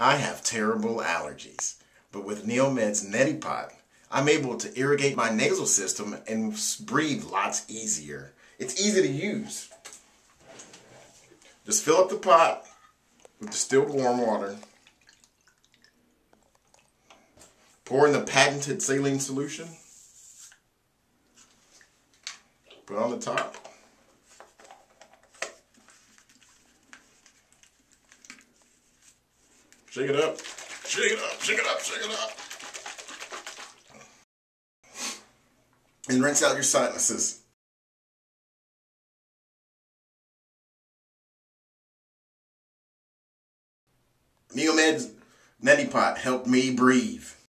I have terrible allergies, but with NeilMed's neti pot, I'm able to irrigate my nasal system and breathe lots easier. It's easy to use. Just fill up the pot with distilled warm water. Pour in the patented saline solution. Put on the top. Shake it up. Shake it up, shake it up, shake it up. And rinse out your sinuses. NeilMed's neti pot helped me breathe.